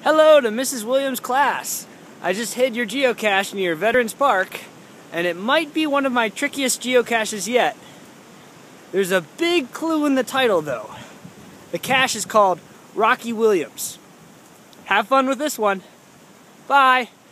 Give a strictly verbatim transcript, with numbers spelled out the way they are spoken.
Hello to Missus Williams' class. I just hid your geocache near Veterans Park, and it might be one of my trickiest geocaches yet. There's a big clue in the title though. The cache is called Rocky Williams. Have fun with this one. Bye.